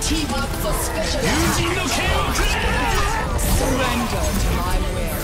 Team up for special attack. Surrender to my will.